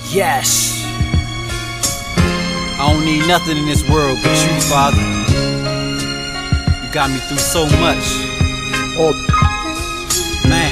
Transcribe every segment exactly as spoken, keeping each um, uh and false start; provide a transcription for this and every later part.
Yes. I don't need nothing in this world but you, Father. You got me through so much. Oh, man.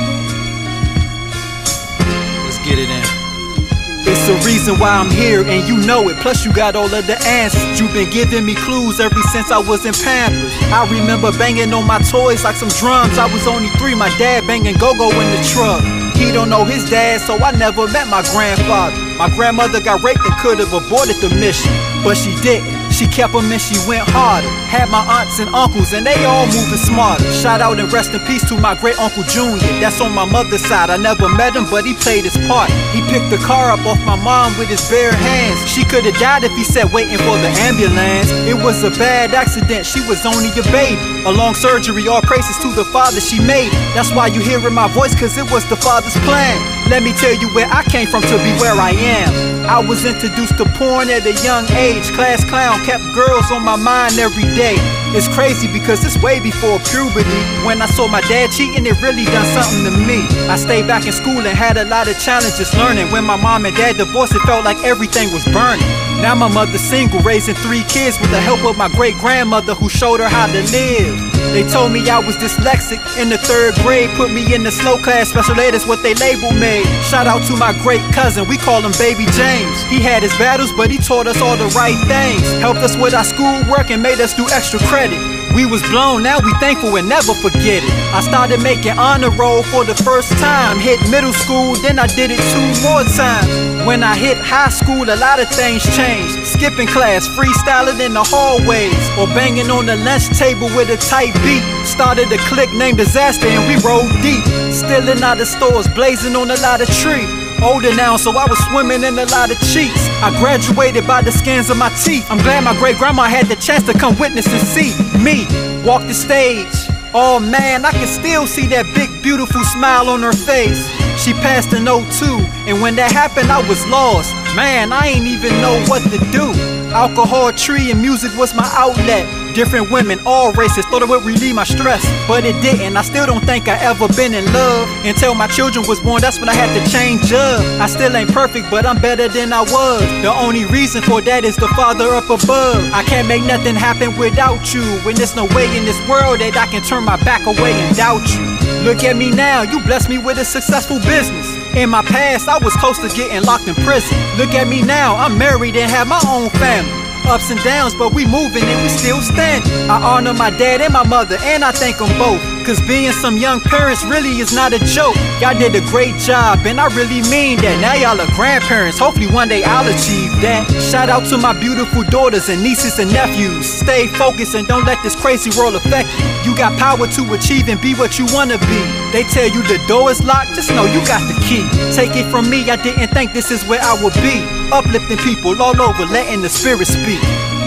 Let's get it in. It's the reason why I'm here, and you know it. Plus you got all of the answers. You've been giving me clues ever since I was in Pampers. I remember banging on my toys like some drums. I was only three, my dad banging go-go in the truck. He don't know his dad, so I never met my grandfather. My grandmother got raped and could've aborted the mission, but she didn't. She kept him and she went harder. Had my aunts and uncles and they all moving smarter. Shout out and rest in peace to my great uncle Junior. That's on my mother's side. I never met him, but he played his part. He picked the car up off my mom with his bare hands. She could've died if he said waiting for the ambulance. It was a bad accident, she was only a baby. A long surgery, all praises to the Father, she made it. That's why you hearing my voice, cause it was the Father's plan. Let me tell you where I came from to be where I am. I was introduced to porn at a young age. Class clown kept girls on my mind every day. It's crazy because it's way before puberty. When I saw my dad cheating, it really done something to me. I stayed back in school and had a lot of challenges learning. When my mom and dad divorced, it felt like everything was burning. Now my mother's single, raising three kids with the help of my great grandmother who showed her how to live. They told me I was dyslexic in the third grade, put me in the slow class, special ed is what they labeled me. Shout out to my great cousin, we call him Baby James. He had his battles, but he taught us all the right things. Helped us with our schoolwork and made us do extra credit. We was blown, now we thankful and never forget it. I started making honor roll for the first time. Hit middle school, then I did it two more times. When I hit high school, a lot of things changed. Skipping class, freestyling in the hallways, or banging on the lunch table with a tight beat. Started a clique named Disaster and we rolled deep. Stealing out of stores, blazing on a lot of tree. Older now, so I was swimming in a lot of cheeks. I graduated by the skins of my teeth. I'm glad my great grandma had the chance to come witness and see me walk the stage. Oh man, I can still see that big beautiful smile on her face. She passed in oh two, and when that happened I was lost. Man, I ain't even know what to do. Alcohol, tree, and music was my outlet. Different women, all races, thought it would relieve my stress, but it didn't. I still don't think I ever been in love. Until my children was born, that's when I had to change up. I still ain't perfect, but I'm better than I was. The only reason for that is the Father up above. I can't make nothing happen without you, when there's no way in this world that I can turn my back away and doubt you. Look at me now, you blessed me with a successful business. In my past, I was close to getting locked in prison. Look at me now, I'm married and have my own family. Ups and downs, but we moving and we still standing. I honor my dad and my mother, and I thank them both. Cause being some young parents really is not a joke. Y'all did a great job, and I really mean that. Now y'all are grandparents, hopefully one day I'll achieve that. Shout out to my beautiful daughters and nieces and nephews. Stay focused and don't let this crazy world affect you. You got power to achieve and be what you wanna be. They tell you the door is locked, just know you got the key. Take it from me, I didn't think this is where I would be. Uplifting people all over, letting the spirit speak.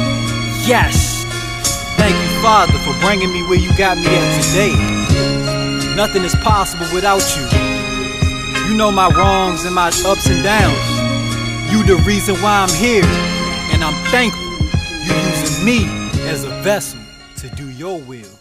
Yes. Thank you, Father, for bringing me where you got me at today. Nothing is possible without you. You know my wrongs and my ups and downs. You the reason why I'm here, and I'm thankful you using me as a vessel to do your will.